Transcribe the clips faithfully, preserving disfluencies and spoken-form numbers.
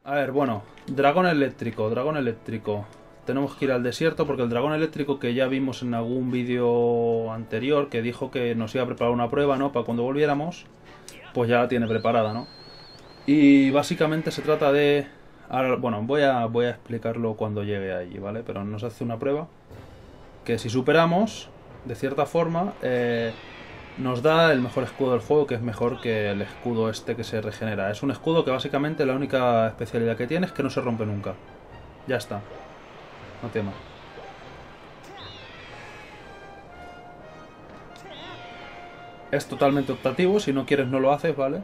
A ver, bueno, dragón eléctrico, dragón eléctrico. Tenemos que ir al desierto porque el dragón eléctrico que ya vimos en algún vídeo anterior, que dijo que nos iba a preparar una prueba, ¿no? Para cuando volviéramos, pues ya la tiene preparada, ¿no? Y básicamente se trata de... Ahora, bueno, voy a, voy a explicarlo cuando llegue allí, ¿vale? Pero nos hace una prueba que si superamos, de cierta forma, eh, nos da el mejor escudo del juego, que es mejor que el escudo este que se regenera. Es un escudo que básicamente la única especialidad que tiene es que no se rompe nunca. Ya está. No tema. Es totalmente optativo, si no quieres no lo haces, ¿vale?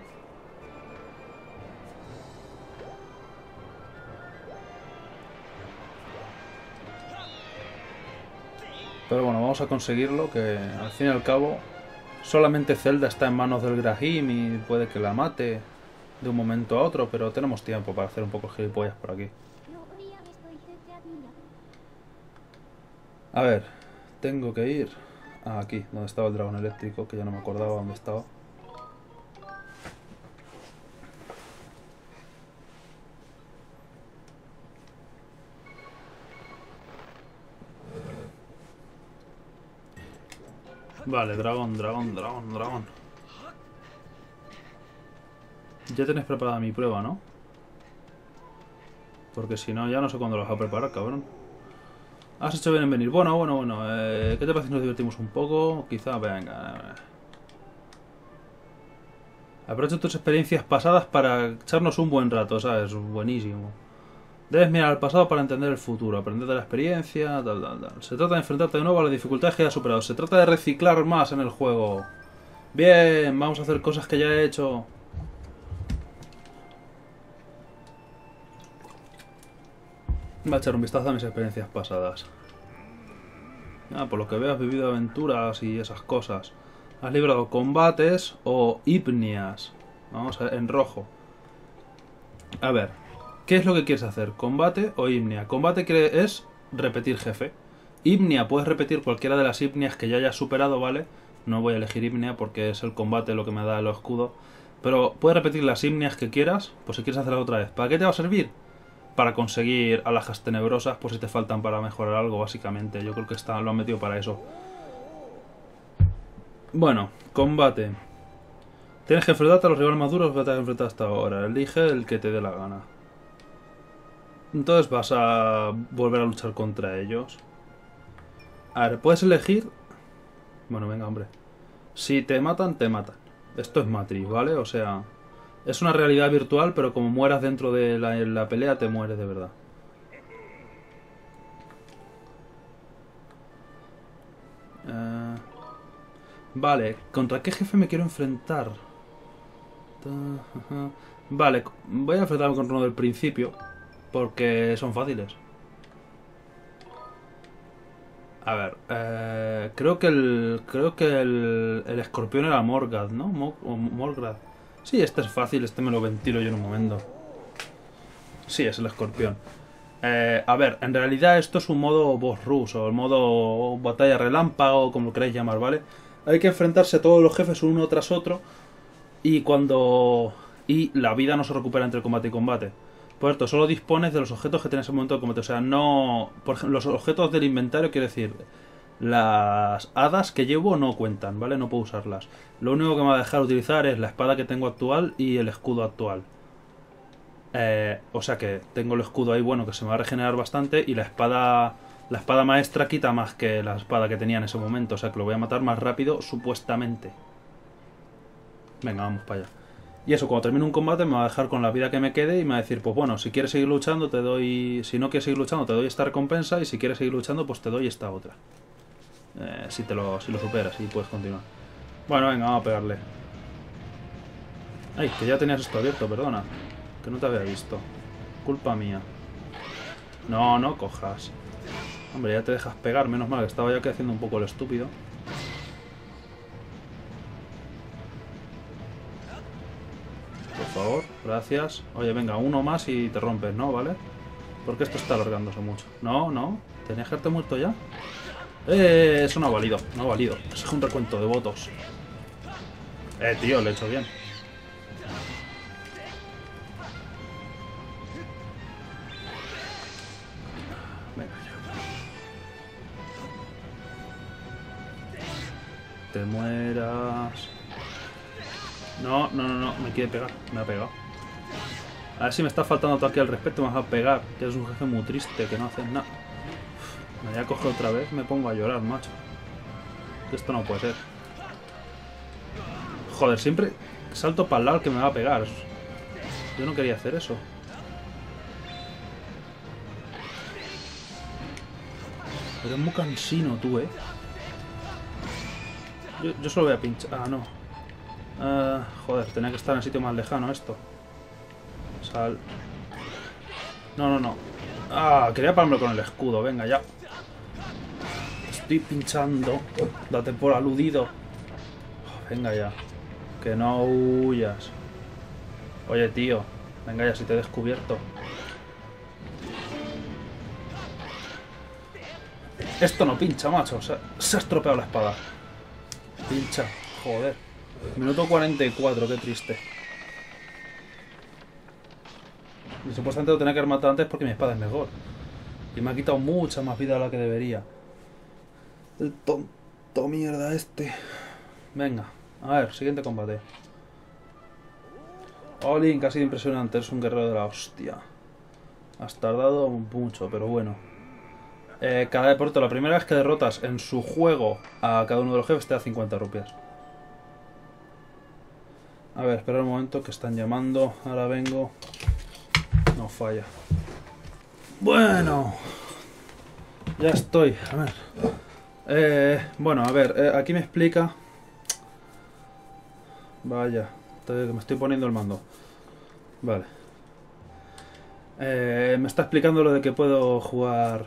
Pero bueno, vamos a conseguirlo, que al fin y al cabo solamente Zelda está en manos del Grahim y puede que la mate de un momento a otro, pero tenemos tiempo para hacer un poco gilipollas por aquí. A ver, tengo que ir a aquí, donde estaba el dragón eléctrico, que ya no me acordaba dónde estaba. Vale, dragón, dragón, dragón, dragón. Ya tenés preparada mi prueba, ¿no? Porque si no, ya no sé cuándo lo vas a preparar, cabrón. Has hecho bien en venir. Bueno, bueno, bueno. Eh, ¿Qué te parece si nos divertimos un poco? Quizá, venga. Aprovecha tus experiencias pasadas para echarnos un buen rato, ¿sabes? Buenísimo. Debes mirar al pasado para entender el futuro, aprender de la experiencia, tal, tal, tal. Se trata de enfrentarte de nuevo a las dificultades que ya has superado. Se trata de reciclar más en el juego. Bien, vamos a hacer cosas que ya he hecho. Voy a echar un vistazo a mis experiencias pasadas. Ah, por lo que veo has vivido aventuras y esas cosas. Has librado combates o hipnias. Vamos a ver, en rojo. A ver, ¿qué es lo que quieres hacer? ¿Combate o hipnia? Combate es repetir jefe. Hipnia, puedes repetir cualquiera de las hipnias que ya hayas superado, ¿vale? No voy a elegir hipnia porque es el combate lo que me da el escudo. Pero puedes repetir las hipnias que quieras, pues si quieres hacerla otra vez. ¿Para qué te va a servir? Para conseguir alhajas tenebrosas, por si te faltan para mejorar algo, básicamente. Yo creo que está, lo han metido para eso. Bueno, combate. Tienes que enfrentarte a los rivales más duros que te has enfrentado hasta ahora. Elige el que te dé la gana. Entonces vas a volver a luchar contra ellos. A ver, puedes elegir... Bueno, venga, hombre. Si te matan, te matan. Esto es Matrix, ¿vale? O sea... Es una realidad virtual, pero como mueras dentro de la, la pelea, te mueres de verdad. Uh, vale, ¿contra qué jefe me quiero enfrentar? Vale, voy a enfrentarme con uno del principio, porque son fáciles. A ver, eh, creo que el creo que el, el escorpión era Morgath, ¿no? Morgath. Sí, este es fácil, este me lo ventilo yo en un momento. Sí, es el escorpión. Eh, a ver, en realidad esto es un modo boss rush o el modo batalla relámpago, como lo queráis llamar, ¿vale? Hay que enfrentarse a todos los jefes uno tras otro y cuando... Y la vida no se recupera entre combate y combate. Por cierto, solo dispones de los objetos que tienes en el momento de combate. O sea, no... Por ejemplo, los objetos del inventario, quiere decir... Las hadas que llevo no cuentan, ¿vale? No puedo usarlas. Lo único que me va a dejar utilizar es la espada que tengo actual y el escudo actual. Eh, o sea que tengo el escudo ahí, bueno, que se me va a regenerar bastante. Y la espada... La espada maestra quita más que la espada que tenía en ese momento. O sea que lo voy a matar más rápido, supuestamente. Venga, vamos para allá. Y eso, cuando termine un combate me va a dejar con la vida que me quede y me va a decir, pues bueno, si quieres seguir luchando te doy... Si no quieres seguir luchando te doy esta recompensa y si quieres seguir luchando pues te doy esta otra. Eh, si, te lo, si lo superas y puedes continuar. Bueno, venga, vamos a pegarle. Ay, que ya tenías esto abierto, perdona. Que no te había visto. Culpa mía. No, no cojas. Hombre, ya te dejas pegar, menos mal que estaba yo aquí haciendo un poco el estúpido. Por favor, gracias. Oye, venga, uno más y te rompes, ¿no? ¿Vale? Porque esto está alargándose mucho. No, no. ¿Tenías que haberte muerto ya? Eh, eso no ha valido, no ha valido. Eso es un recuento de votos. Eh, tío, le he hecho bien. Venga ya. Te mueras. No, no, no, no. Me quiere pegar. Me ha pegado. A ver si me está faltando todo aquí al respeto. Me vas a pegar. Que es un jefe muy triste. Que no hace nada. Me voy a coger otra vez. Me pongo a llorar, macho. Esto no puede ser. Joder, siempre salto para el lado que me va a pegar. Yo no quería hacer eso. Pero es muy cansino tú, eh. Yo, yo solo voy a pinchar. Ah, no. Uh, joder, tenía que estar en el sitio más lejano esto. Sal. No, no, no. Ah, quería pararme con el escudo. Venga, ya. Estoy pinchando. Date por aludido. Venga ya. Que no huyas. Oye, tío. Venga ya, si te he descubierto. Esto no pincha, macho. Se, se ha estropeado la espada. Pincha. Joder. Minuto cuarenta y cuatro, qué triste. Y supuestamente lo tenía que haber matado antes porque mi espada es mejor. Y me ha quitado mucha más vida de la que debería. El tonto mierda este. Venga. A ver, siguiente combate. Olin, que ha sido impresionante. Es un guerrero de la hostia. Has tardado mucho, pero bueno. Eh, cada deporte, la primera vez que derrotas en su juego a cada uno de los jefes te da cincuenta rupias. A ver, espera un momento que están llamando. Ahora vengo. No falla. Bueno. Ya estoy. A ver. Eh, bueno, a ver. Eh, aquí me explica. Vaya. Estoy, me estoy poniendo el mando. Vale. Eh, me está explicando lo de que puedo jugar...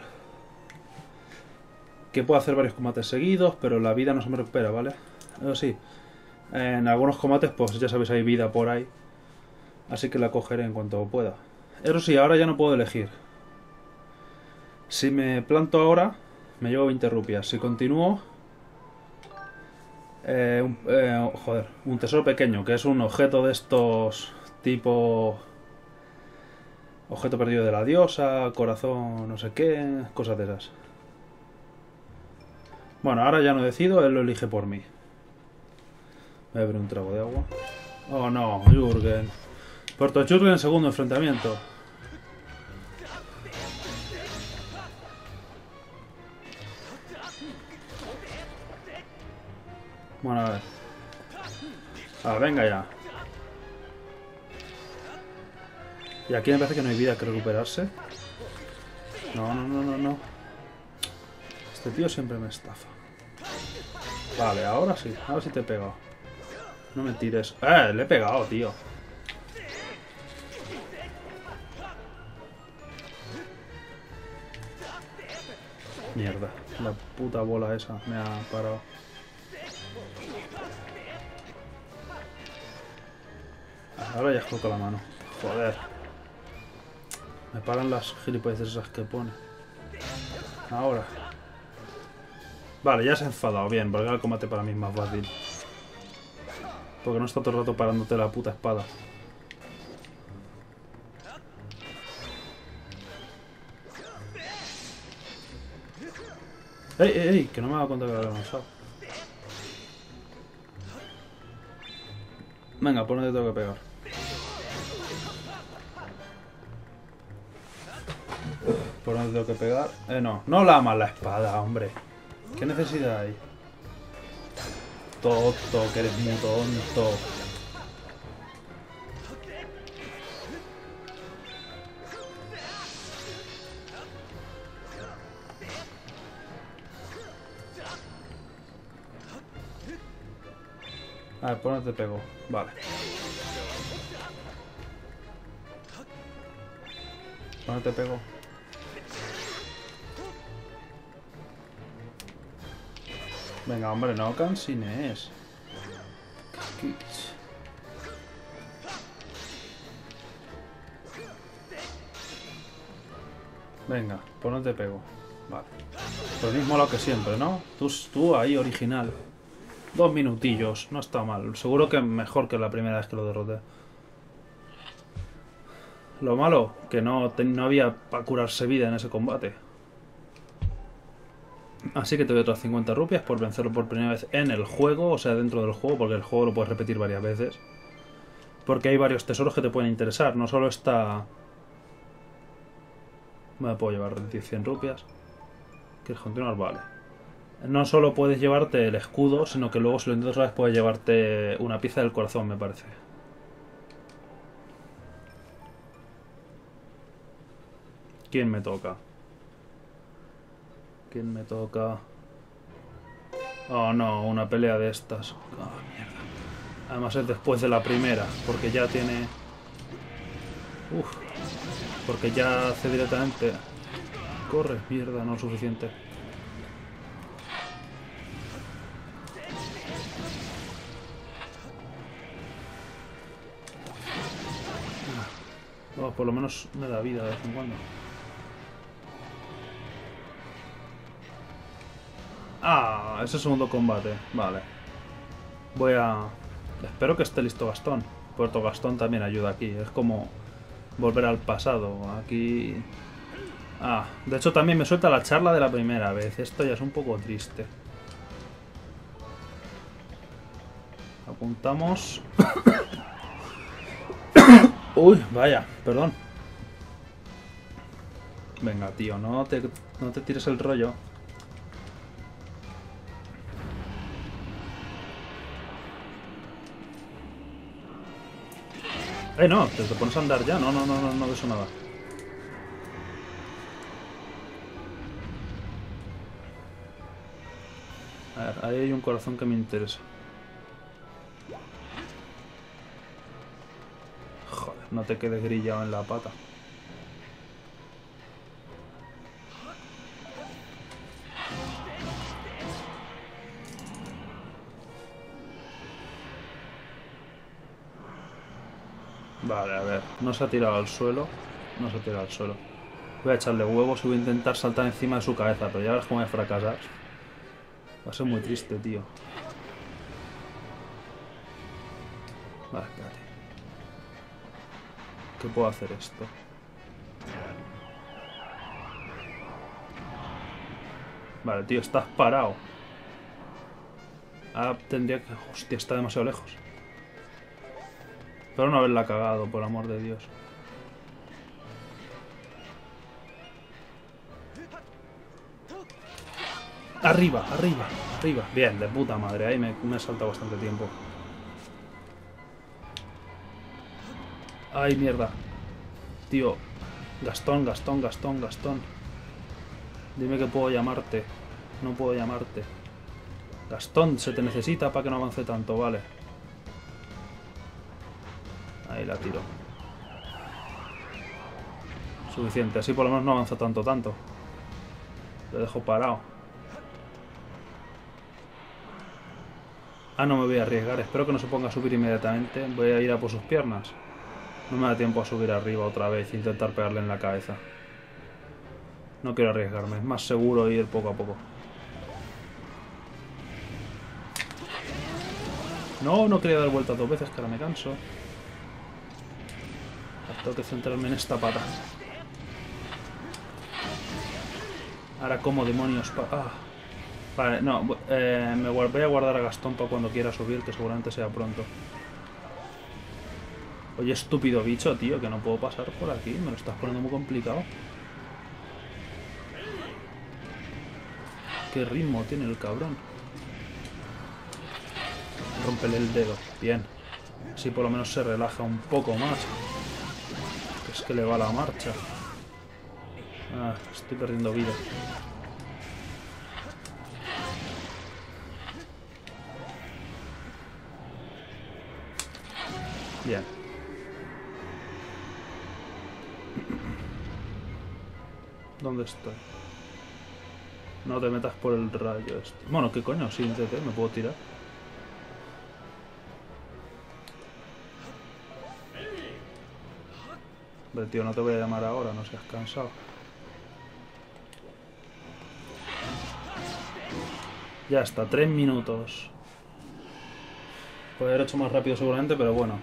Que puedo hacer varios combates seguidos, pero la vida no se me recupera, ¿vale? Eso sí. En algunos combates, pues ya sabéis, hay vida por ahí. Así que la cogeré en cuanto pueda. Eso sí, ahora ya no puedo elegir. Si me planto ahora, me llevo veinte rupias. Si continúo... Eh, un, eh, joder, un tesoro pequeño, que es un objeto de estos tipo... Objeto perdido de la diosa, corazón, no sé qué, cosas de esas. Bueno, ahora ya no decido, él lo elige por mí. Voy a beber un trago de agua. Oh no, Jürgen. Puerto Jürgen, segundo enfrentamiento. Bueno, a ver. Ah, venga ya. Y aquí me parece que no hay vida que recuperarse. No, no, no, no, no. Este tío siempre me estafa. Vale, ahora sí. Ahora sí te he pegado. No me tires. ¡Eh! Le he pegado, tío. Mierda. La puta bola esa me ha parado. Ahora ya explota la mano. Joder. Me paran las gilipolleces esas que pone. Ahora. Vale, ya se ha enfadado. Bien, porque el combate para mí es más fácil. Porque no está todo el rato parándote la puta espada. ¡Ey, ey, ey! Que no me he dado cuenta que lo había lanzado. Venga, por donde tengo que pegar. Por donde tengo que pegar. Eh, no. No lamas la espada, hombre. ¿Qué necesidad hay? Tonto, que eres muy tonto. A ver, ¿por dónde te pego? Vale. ¿Por dónde te pego? Venga, hombre, no cansines. Venga, ¿por dónde te pego? Vale. Por el mismo lado que siempre, ¿no? Tú, tú ahí, original. Dos minutillos, no está mal. Seguro que mejor que la primera vez que lo derroté. Lo malo, que no, no había para curarse vida en ese combate. Así que te doy otras cincuenta rupias por vencerlo por primera vez en el juego, o sea, dentro del juego, porque el juego lo puedes repetir varias veces. Porque hay varios tesoros que te pueden interesar, no solo está... Me puedo llevar cien rupias. ¿Quieres continuar? Vale. No solo puedes llevarte el escudo, sino que luego si lo intentas otra vez puedes llevarte una pieza del corazón, me parece. ¿Quién me toca? ¿Quién me toca? Oh no, una pelea de estas. Oh, mierda. Además es después de la primera, porque ya tiene... Uf. Porque ya hace directamente... Corre, mierda, no es suficiente. Oh, por lo menos me da vida de vez en cuando. Ah, ese segundo combate. Vale. Voy a... Espero que esté listo Gastón. Puerto Gastón también ayuda aquí. Es como volver al pasado. Aquí... Ah, de hecho también me suelta la charla de la primera vez. Esto ya es un poco triste. Apuntamos... Uy, vaya, perdón. Venga, tío, no te, no te tires el rollo. Eh, no, te, te pones a andar ya. No, no, no, no, no de eso nada. A ver, ahí hay un corazón que me interesa. Joder, no te quedes grillado en la pata. Vale, a ver, no se ha tirado al suelo. No se ha tirado al suelo. Voy a echarle huevos y voy a intentar saltar encima de su cabeza, pero ya verás cómo voy a fracasar. Va a ser muy triste, tío. Vale, espérate. ¿Qué puedo hacer esto? Vale, tío, estás parado. Ahora tendría que... Hostia, está demasiado lejos. Pero no haberla cagado, por amor de Dios. Arriba, arriba, arriba. Bien, de puta madre. Ahí me, me he saltado bastante tiempo. Ay, mierda. Tío. Gastón, Gastón, Gastón, Gastón. Dime que puedo llamarte. No puedo llamarte. Gastón, se te necesita para que no avance tanto, vale. Ahí la tiro. Suficiente, así por lo menos no avanza tanto, tanto. Lo dejo parado. Ah, no me voy a arriesgar. Espero que no se ponga a subir inmediatamente. Voy a ir a por sus piernas. No me da tiempo a subir arriba otra vez e intentar pegarle en la cabeza. No quiero arriesgarme. Es más seguro ir poco a poco. No, no quería dar vueltas dos veces, que ahora me canso. Tengo que centrarme en esta pata. Ahora, ¿cómo demonios? Pa ah. Vale, no. Eh, me voy a guardar a Gastón para cuando quiera subir, que seguramente sea pronto. Oye, estúpido bicho, tío, que no puedo pasar por aquí. Me lo estás poniendo muy complicado. Qué ritmo tiene el cabrón. Rómpele el dedo. Bien. Así por lo menos se relaja un poco más. Es que le va la marcha. Ah, estoy perdiendo vida. Bien. ¿Dónde estoy? No te metas por el rayo este. Bueno, ¿qué coño? Sí, me puedo tirar. Hombre, tío, no te voy a llamar ahora, no seas cansado. Ya está, tres minutos. Podría haber hecho más rápido seguramente, pero bueno.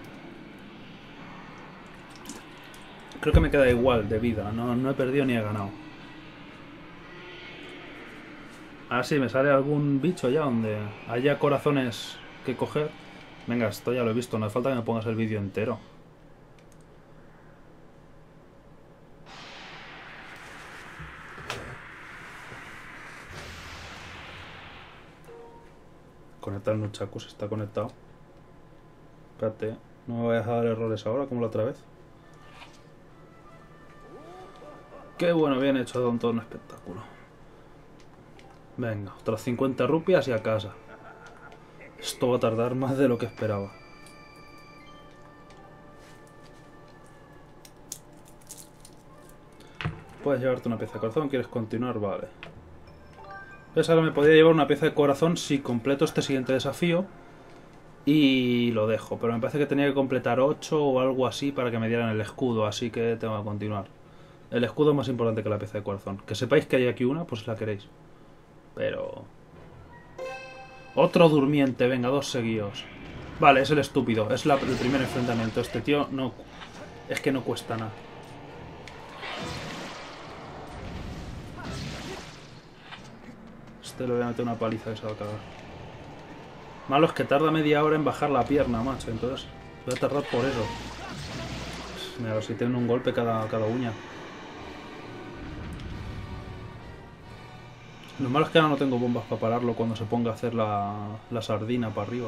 Creo que me queda igual de vida, no, no he perdido ni he ganado. A ver si me sale algún bicho ya donde haya corazones que coger. Venga, esto ya lo he visto, no hace falta que me pongas el vídeo entero. Conectar el Nunchaku, está conectado. Espérate, no me vayas a dar errores ahora como la otra vez. Qué bueno, bien hecho, don, todo un espectáculo. Venga, otras cincuenta rupias y a casa. Esto va a tardar más de lo que esperaba. Puedes llevarte una pieza de corazón, ¿quieres continuar? Vale. ¿Ves? Ahora me podría llevar una pieza de corazón si completo este siguiente desafío. Y lo dejo, pero me parece que tenía que completar ocho o algo así para que me dieran el escudo, así que tengo que continuar. El escudo es más importante que la pieza de corazón. Que sepáis que hay aquí una, pues si la queréis. Pero... Otro durmiente, venga, dos seguidos. Vale, es el estúpido, es la, el primer enfrentamiento. Este tío no... Es que no cuesta nada. Este le voy a meter una paliza que se va a cagar. Malo es que tarda media hora en bajar la pierna, macho. Entonces voy a tardar por eso. Mira, si tienen un golpe cada, cada uña. Lo malo es que ahora no tengo bombas para pararlo cuando se ponga a hacer la, la sardina para arriba.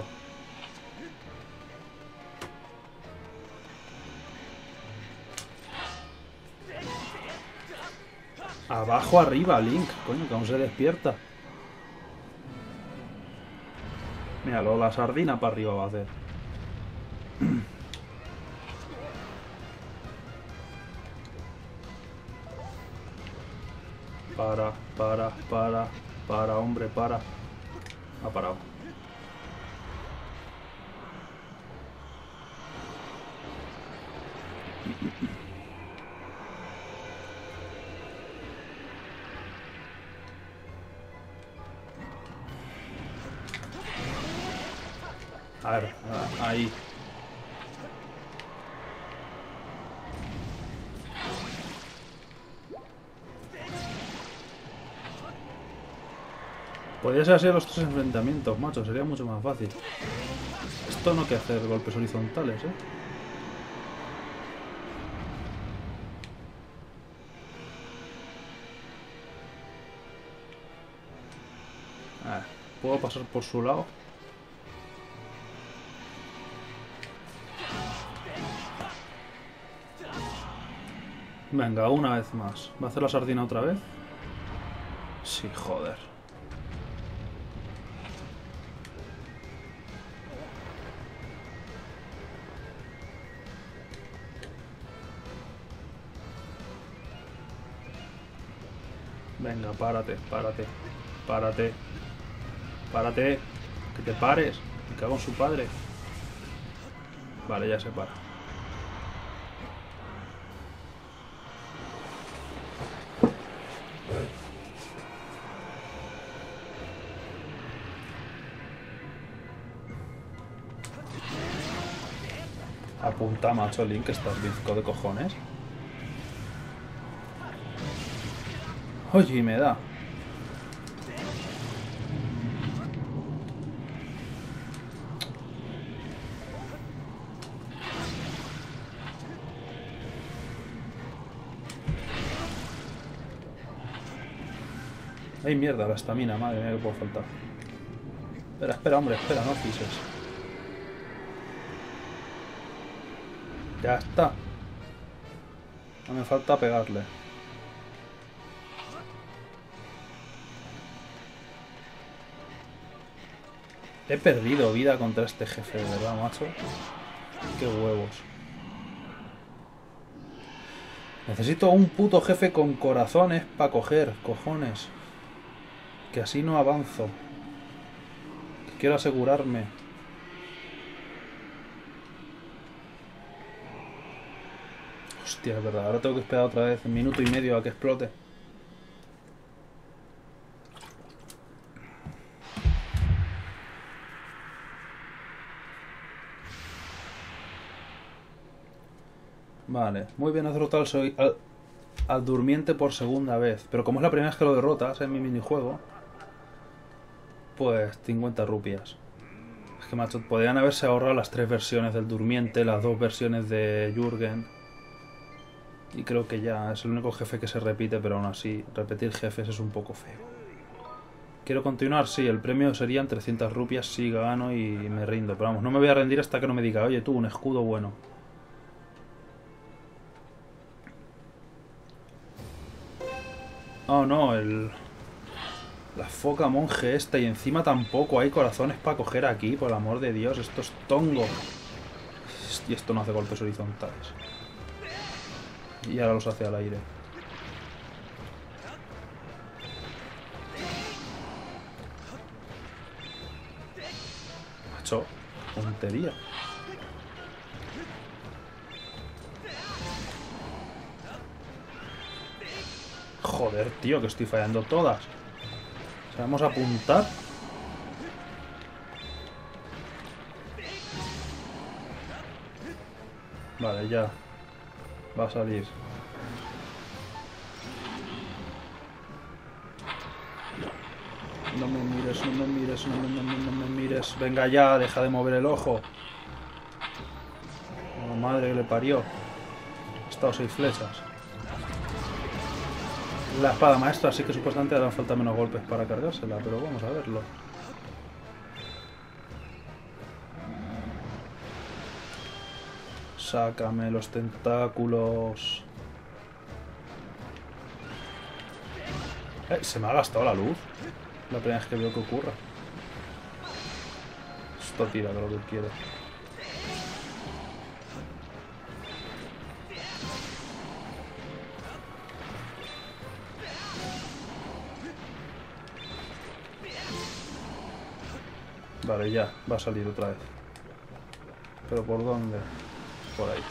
Abajo, arriba, Link. Coño, que aún se despierta. Míralo, la sardina para arriba va a hacer. Para, para, para, para, hombre, para. Ha parado. A ver, ahí. Podría ser así los tres enfrentamientos, macho. Sería mucho más fácil. Esto no hay que hacer golpes horizontales, ¿eh? A ver, ¿puedo pasar por su lado? Venga, una vez más. ¿Va a hacer la sardina otra vez? Sí, joder. Venga, párate, párate. Párate. Párate. Que te pares. Me cago en su padre. Vale, ya se para. Apunta, macho, Link, que estás bizco de cojones. Oye, y me da. Ay, mierda, la estamina, madre mía, que puedo faltar. Espera, espera, hombre, espera, no pises. Ya está. No me falta pegarle. He perdido vida contra este jefe, de verdad, macho. Qué huevos. Necesito un puto jefe con corazones para coger, cojones. Que así no avanzo. Quiero asegurarme. Hostia, es verdad. Ahora tengo que esperar otra vez un minuto y medio a que explote. Vale. Muy bien, has derrotado al, al, al durmiente por segunda vez. Pero como es la primera vez que lo derrotas en mi minijuego, Pues cincuenta rupias. Es que, macho, podrían haberse ahorrado las tres versiones del Durmiente, las dos versiones de Jürgen. Y creo que ya es el único jefe que se repite, pero aún así, repetir jefes es un poco feo. ¿Quiero continuar? Sí, el premio serían trescientas rupias si gano y me rindo. Pero vamos, no me voy a rendir hasta que no me diga, oye tú, un escudo bueno. Oh no, el... La foca monje esta y encima tampoco hay corazones para coger aquí, por el amor de Dios, esto es tongo. Y esto no hace golpes horizontales. Y ahora los hace al aire. Macho, tontería. Joder, tío, que estoy fallando todas. Vamos a apuntar. Vale, ya. Va a salir. No me mires, no me mires, no me, no me, no me mires. Venga ya, deja de mover el ojo. Oh, madre que le parió. He estado seis flechas. La espada maestra sí que supuestamente harán falta menos golpes para cargársela, pero vamos a verlo. Sácame los tentáculos. Eh, se me ha gastado la luz. La primera vez que veo que ocurra. Esto tira de lo que quiere. Vale, ya, va a salir otra vez. ¿Pero por dónde? Por ahí.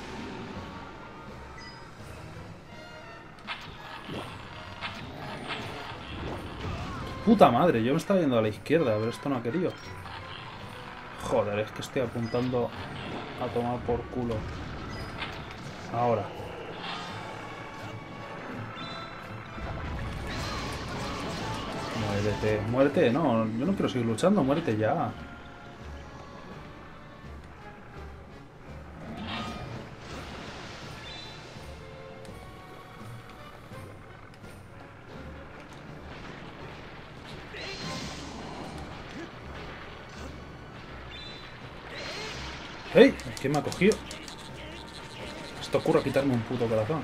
Puta madre, yo me estaba yendo a la izquierda, pero esto no ha querido. Joder, es que estoy apuntando a tomar por culo. Ahora. Muérete, muérete, no, yo no quiero seguir luchando, muérete ya. ¡Ey! ¿Quién me ha cogido? Esto ocurre a quitarme un puto corazón.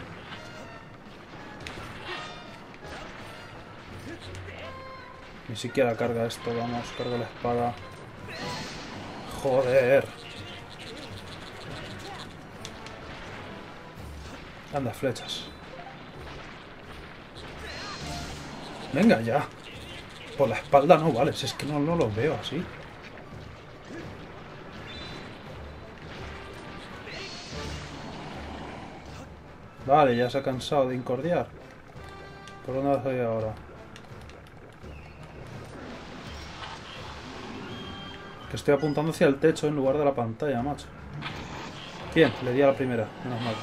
Ni siquiera carga esto, vamos, carga la espada. Joder. Anda, flechas. Venga ya. Por la espalda no vale, si es que no, no los veo así. Vale, ya se ha cansado de incordiar. ¿Por dónde vas a ir ahora? Que estoy apuntando hacia el techo en lugar de la pantalla, macho. Bien, le di a la primera, menos mal.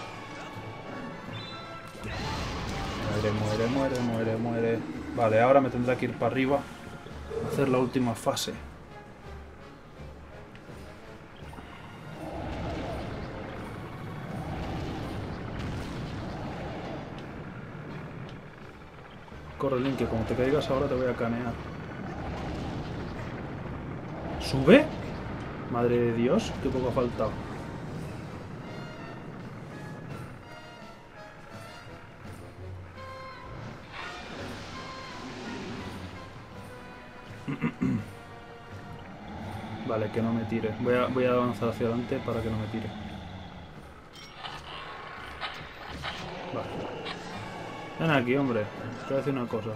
Muere, muere, muere, muere, muere. Vale, ahora me tendré que ir para arriba a hacer la última fase. Corre, Link, que como te caigas ahora te voy a canear. ¿Sube? Madre de Dios, qué poco ha faltado. Vale, que no me tire. Voy a, voy a avanzar hacia adelante para que no me tire. Vale. Ven aquí, hombre. Te voy a decir una cosa.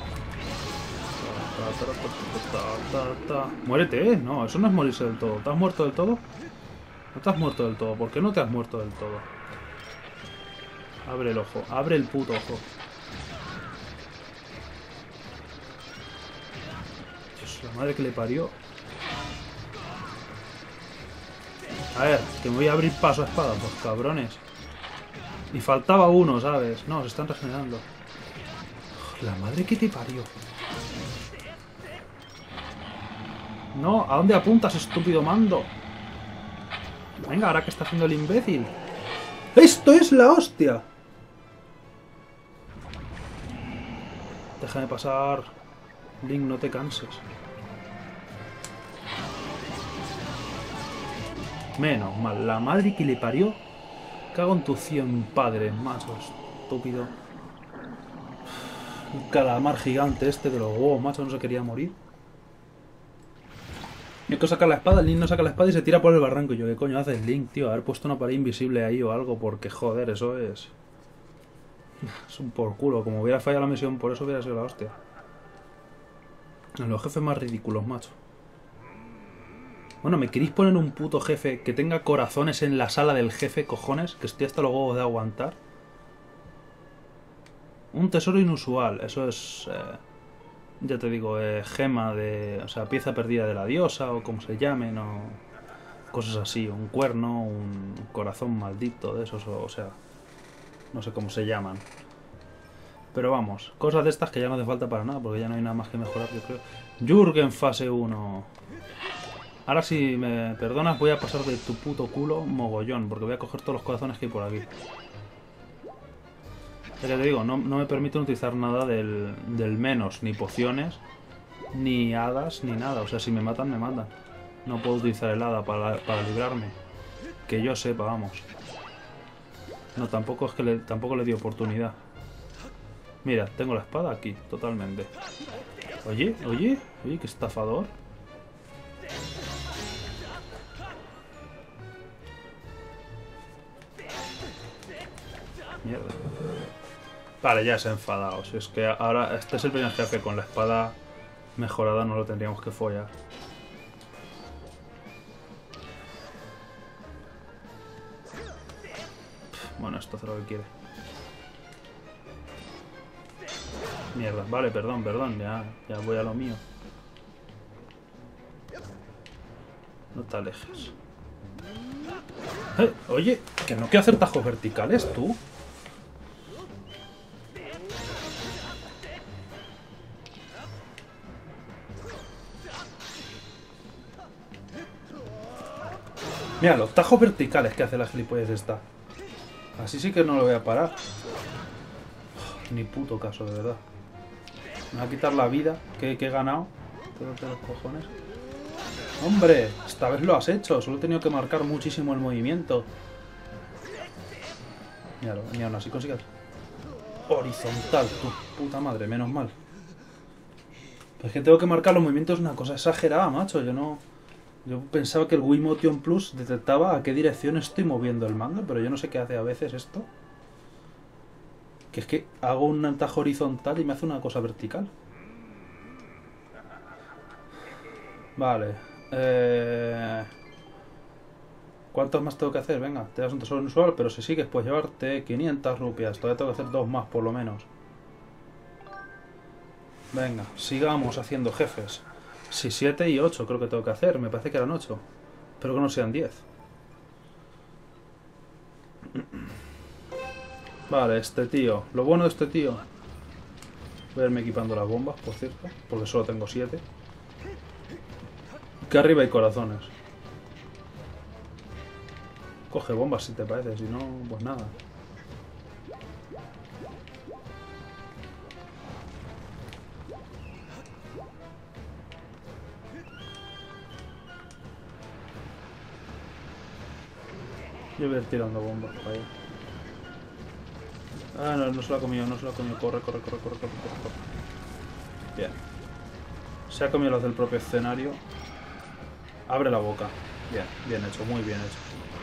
Muérete, ¿eh? No, eso no es morirse del todo. ¿Te has muerto del todo? No te has muerto del todo. ¿Por qué no te has muerto del todo? Abre el ojo. Abre el puto ojo. Dios, la madre que le parió. A ver, que me voy a abrir paso a espada, pues cabrones. Y faltaba uno, ¿sabes? No, se están regenerando. La madre que te parió. No, ¿a dónde apuntas, estúpido mando? Venga, ahora que está haciendo el imbécil. ¡Esto es la hostia! Déjame pasar. Link, no te canses. Menos mal, la madre que le parió. Cago en tu cien padre, macho, estúpido. Un calamar gigante este de los huevos, macho, no se quería morir. Hay que sacar la espada, el Link no saca la espada y se tira por el barranco. Y yo, ¿qué coño haces, Link, tío? Haber puesto una pared invisible ahí o algo, porque joder, eso es... Es un por culo. Como hubiera fallado la misión, por eso hubiera sido la hostia. Los jefes más ridículos, macho. Bueno, ¿me queréis poner un puto jefe que tenga corazones en la sala del jefe, cojones? Que estoy hasta los huevos de aguantar. Un tesoro inusual, eso es... Eh, ya te digo, eh, gema de... O sea, pieza perdida de la diosa, o como se llamen, o... Cosas así, un cuerno, un corazón maldito de esos, o, o sea... No sé cómo se llaman. Pero vamos, cosas de estas que ya no hace falta para nada, porque ya no hay nada más que mejorar, yo creo. Jürgen fase uno. Ahora si me perdonas voy a pasar de tu puto culo mogollón, porque voy a coger todos los corazones que hay por aquí. Ya que te digo, no, no me permiten utilizar nada del, del menos, ni pociones, ni hadas, ni nada. O sea, si me matan, me matan. No puedo utilizar el hada para, para librarme. Que yo sepa, vamos. No, tampoco es que le, tampoco le di oportunidad. Mira, tengo la espada aquí, totalmente. Oye, oye, oye, qué estafador. Mierda. Vale, ya se ha enfadado. Si es que ahora este es el primer jefe con la espada mejorada, no lo tendríamos que follar. Bueno, esto hace lo que quiere. Mierda, vale, perdón, perdón, ya, ya voy a lo mío. No te alejes. Eh, oye, que no quiero hacer tajos verticales, tú. Mira, los tajos verticales que hace la gilipollez esta. Así sí que no lo voy a parar. Ni puto caso, de verdad. Me va a quitar la vida que, que he ganado. Pero los cojones. ¡Hombre! Esta vez lo has hecho. Solo he tenido que marcar muchísimo el movimiento. Míralo, ni aún así consigues. Horizontal, tu puta madre, menos mal. Pero es que tengo que marcar los movimientos, es una cosa exagerada, macho. Yo no... Yo pensaba que el Wii Motion Plus detectaba a qué dirección estoy moviendo el mando, pero yo no sé qué hace a veces esto. Que es que hago un atajo horizontal y me hace una cosa vertical. Vale. Eh... ¿Cuántos más tengo que hacer? Venga, te das un tesoro inusual, pero si sigues puedes llevarte quinientas rupias. Todavía tengo que hacer dos más por lo menos. Venga, sigamos haciendo jefes. Sí, siete y ocho creo que tengo que hacer. Me parece que eran ocho. Espero que no sean diez. Vale, este tío. Lo bueno de este tío... Voy a irme equipando las bombas, por cierto. Porque solo tengo siete. Que arriba hay corazones. Coge bombas si te parece. Si no, pues nada. Yo voy a ir tirando bombas para allá. Ah, no, no se lo ha comido, no se lo ha comido. Corre, corre, corre, corre, corre, corre, corre. Bien. Se ha comido los del propio escenario. Abre la boca. Bien, bien hecho, muy bien hecho.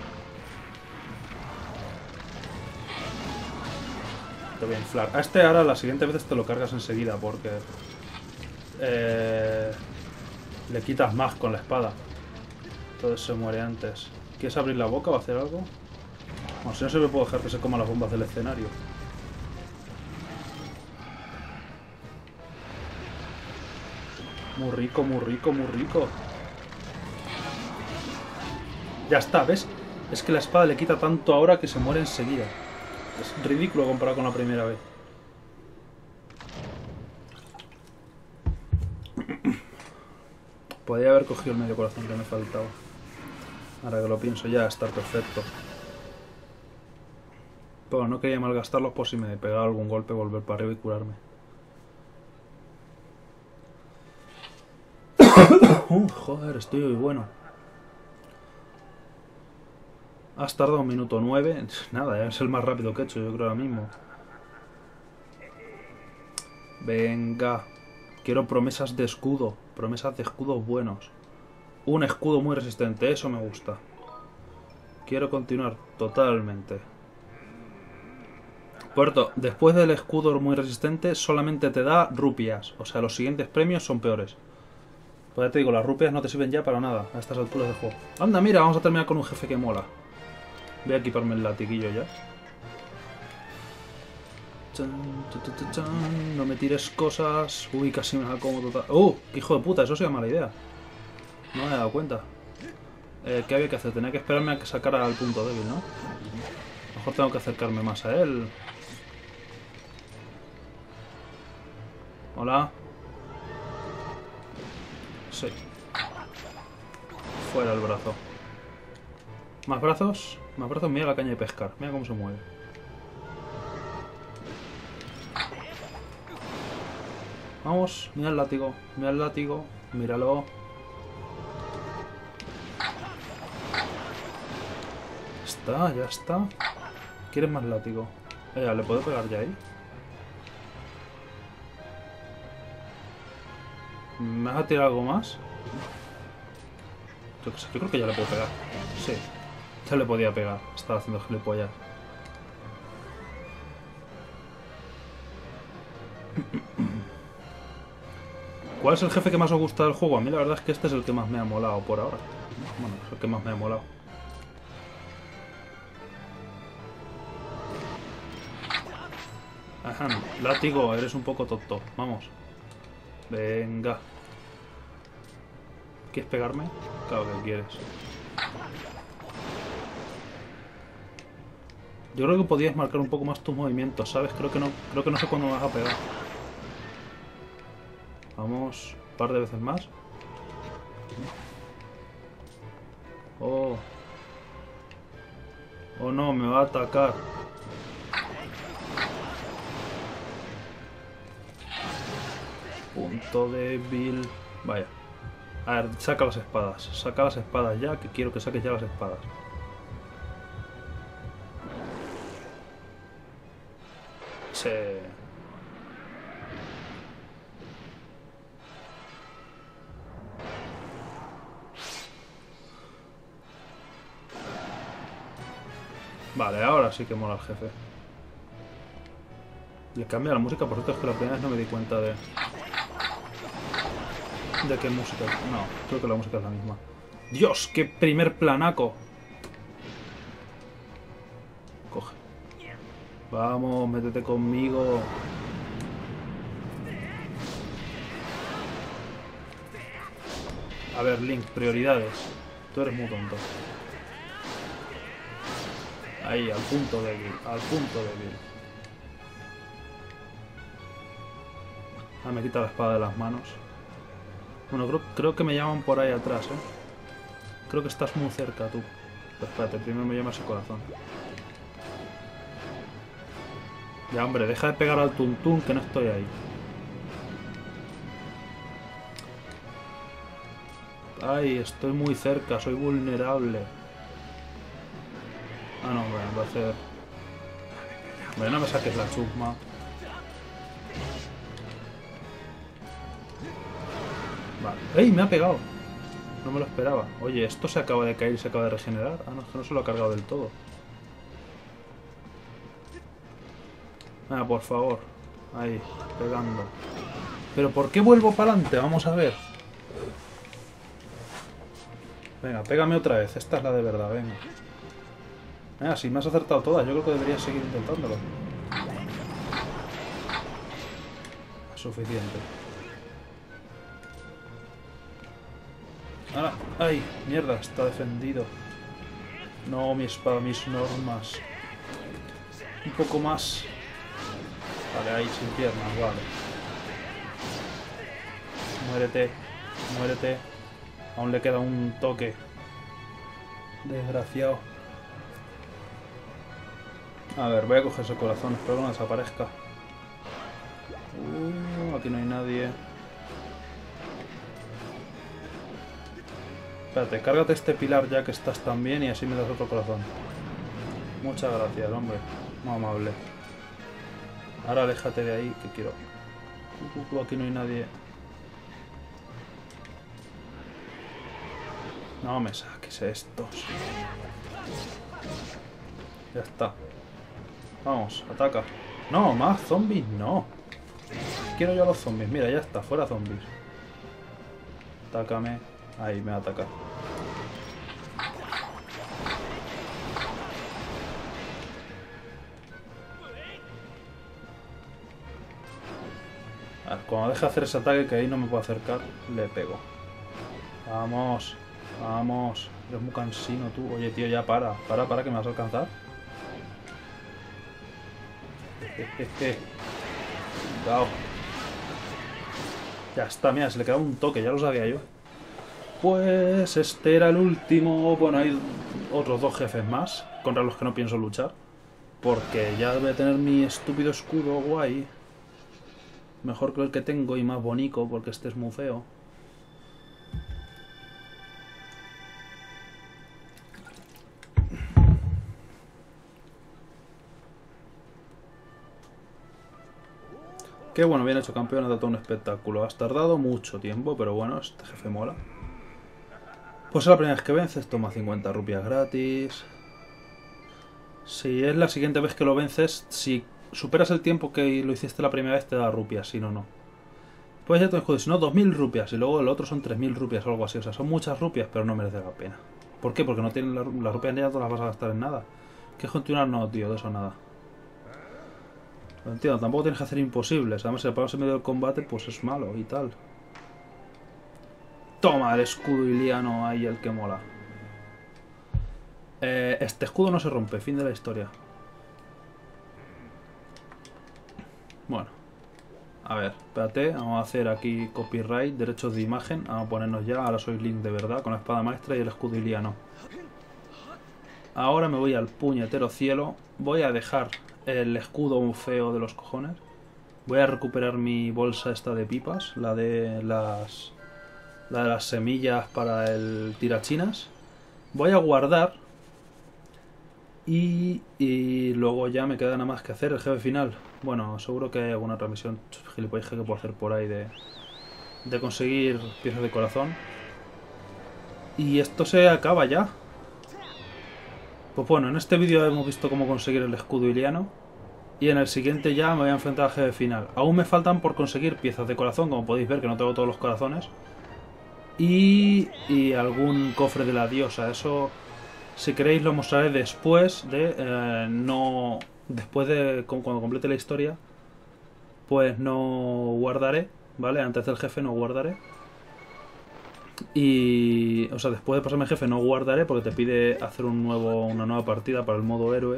Te voy a inflar. A este ahora la siguiente vez te lo cargas enseguida porque... Eh, le quitas más con la espada. Entonces se muere antes. ¿Quieres abrir la boca o hacer algo? Bueno, si no se me puedo dejar que se coma las bombas del escenario. Muy rico, muy rico, muy rico. Ya está, ¿ves? Es que la espada le quita tanto ahora que se muere enseguida. Es ridículo comparado con la primera vez. Podría haber cogido el medio corazón que me faltaba. Ahora que lo pienso ya, está perfecto. Pero no quería malgastarlos por si me pegaba algún golpe, volver para arriba y curarme. uh, joder, estoy muy bueno. Has tardado un minuto nueve. Nada, es el más rápido que he hecho, yo creo ahora mismo. Venga. Quiero promesas de escudo. Promesas de escudos buenos. Un escudo muy resistente, eso me gusta. Quiero continuar totalmente. Puerto, después del escudo muy resistente solamente te da rupias. O sea, los siguientes premios son peores. Pues ya te digo, las rupias no te sirven ya para nada a estas alturas del juego. Anda, mira, vamos a terminar con un jefe que mola. Voy a equiparme el latiguillo ya. Chan, chan, chan, chan. No me tires cosas. Uy, casi me da como total. ¡Uh! ¡Hijo de puta! Eso sería mala idea. No me he dado cuenta. Eh, ¿Qué había que hacer? Tenía que esperarme a que sacara al punto débil, ¿no? A lo mejor tengo que acercarme más a él. Hola. Sí. Fuera el brazo. ¿Más brazos? Más brazos. Mira la caña de pescar. Mira cómo se mueve. Vamos. Mira el látigo. Mira el látigo. Míralo. Está, ya está. ¿Quieres más látigo? Eh, ¿le puedo pegar ya ahí? ¿Me vas a tirar algo más? Yo, yo creo que ya le puedo pegar. Sí. Ya le podía pegar. Estaba haciendo gilipollas. ¿Cuál es el jefe que más os gusta del juego? A mí la verdad es que este es el que más me ha molado por ahora. Bueno, es el que más me ha molado. Ajá, látigo, eres un poco tonto. Vamos. Venga. ¿Quieres pegarme? Claro que quieres. Yo creo que podías marcar un poco más tus movimientos, ¿sabes? Creo que no, creo que no sé cuándo me vas a pegar. Vamos, un par de veces más. Oh. Oh no, me va a atacar. Punto débil. Vaya. A ver, saca las espadas. Saca las espadas ya, que quiero que saques ya las espadas. Sí. Vale, ahora sí que mola el jefe. Le cambia la música, por cierto, es que la primera vez no me di cuenta de... ¿De qué música? No, creo que la música es la misma. ¡Dios! ¡Qué primer planaco! Coge. Vamos, métete conmigo. A ver, Link, prioridades. Tú eres muy tonto. Ahí, al punto débil, al punto débil. Ah, me quita la espada de las manos. Bueno, creo, creo que me llaman por ahí atrás, ¿eh? Creo que estás muy cerca, tú. Pero espérate, primero me llamas el corazón. Ya, hombre, deja de pegar al tuntún, que no estoy ahí. Ay, estoy muy cerca, soy vulnerable. Ah, no, bueno, va a hacer... Bueno, no me saques la chusma. Vale. ¡Ey! Me ha pegado. No me lo esperaba. Oye, esto se acaba de caer y se acaba de regenerar. Ah, no, es que no se lo ha cargado del todo. Ah, por favor. Ahí, pegando. ¿Pero por qué vuelvo para adelante? Vamos a ver. Venga, pégame otra vez. Esta es la de verdad, venga. Venga, si me has acertado todas, yo creo que deberías seguir intentándolo. Suficiente. Ahora, ¡ay! Mierda, está defendido. No, mi espada, mis normas. Un poco más. Vale, ahí, sin piernas, vale. Muérete, muérete. Aún le queda un toque. Desgraciado. A ver, voy a coger ese corazón. Espero que no desaparezca. Uh, aquí no hay nadie. Espérate, cárgate este pilar ya que estás tan bien y así me das otro corazón. Muchas gracias, hombre. Muy amable. Ahora aléjate de ahí, que quiero... Uh, uh, aquí no hay nadie. No me saques estos. Ya está. Vamos, ataca. No, más zombies, no. Quiero yo a los zombies. Mira, ya está, fuera zombies. Atácame. Ahí, me ataca. A ver, cuando deje de hacer ese ataque, que ahí no me puedo acercar, le pego. Vamos, vamos. Eres muy cansino tú. Oye, tío, ya para. Para, para, que me vas a alcanzar. Jejeje. Cuidado. Ya está, mira, se le quedaba un toque, ya lo sabía yo. Pues este era el último. Bueno, hay otros dos jefes más contra los que no pienso luchar. Porque ya voy a tener mi estúpido escudo guay. Mejor que el que tengo y más bonito, porque este es muy feo. Qué bueno, bien hecho, campeón, ha dado un espectáculo. Has tardado mucho tiempo, pero bueno, este jefe mola. Pues es la primera vez que vences, toma cincuenta rupias gratis. Si es la siguiente vez que lo vences, si superas el tiempo que lo hiciste la primera vez, te da rupias, si no, no. Pues ya te joder, si no, dos mil rupias, y luego el otro son tres mil rupias o algo así. O sea, son muchas rupias, pero no merece la pena. ¿Por qué? Porque no tienen la, las rupias ya no las vas a gastar en nada. ¿Qué continuar? No, tío, de eso nada. Lo entiendo, tampoco tienes que hacer imposibles. Además, si le pagas en medio del combate, pues es malo y tal. Toma, el escudo iliano ahí, el que mola. Eh, este escudo no se rompe, fin de la historia. Bueno. A ver, espérate, vamos a hacer aquí copyright, derechos de imagen. Vamos a ponernos ya, ahora soy Link de verdad, con la espada maestra y el escudo iliano. Ahora me voy al puñetero cielo. Voy a dejar el escudo feo de los cojones. Voy a recuperar mi bolsa esta de pipas, la de las... la de las semillas para el tirachinas. Voy a guardar. Y, y luego ya me queda nada más que hacer el jefe final. Bueno, seguro que hay alguna transmisión gilipollas que puedo hacer por ahí de, de conseguir piezas de corazón. Y esto se acaba ya. Pues bueno, en este vídeo hemos visto cómo conseguir el escudo iliano. Y en el siguiente ya me voy a enfrentar al jefe final. Aún me faltan por conseguir piezas de corazón, como podéis ver que no tengo todos los corazones. Y, y algún cofre de la diosa. Eso, si queréis, lo mostraré después de... Eh, no... Después de... Cuando complete la historia, pues no guardaré, ¿vale? Antes del jefe no guardaré. Y... O sea, después de pasarme el jefe no guardaré porque te pide hacer un nuevo, una nueva partida para el modo héroe.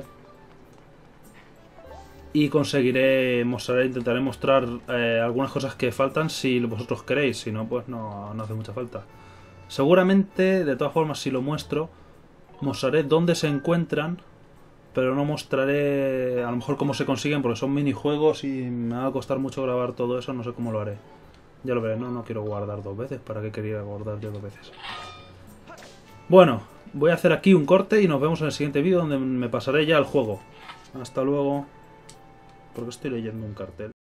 Y conseguiré, mostraré, intentaré mostrar eh, algunas cosas que faltan si vosotros queréis. Si no, pues no, no hace mucha falta. Seguramente, de todas formas, si lo muestro, mostraré dónde se encuentran. Pero no mostraré a lo mejor cómo se consiguen porque son minijuegos y me va a costar mucho grabar todo eso. No sé cómo lo haré. Ya lo veré, no, no quiero guardar dos veces. ¿Para qué quería guardar yo dos veces? Bueno, voy a hacer aquí un corte y nos vemos en el siguiente vídeo donde me pasaré ya el juego. Hasta luego. Porque estoy leyendo un cartel.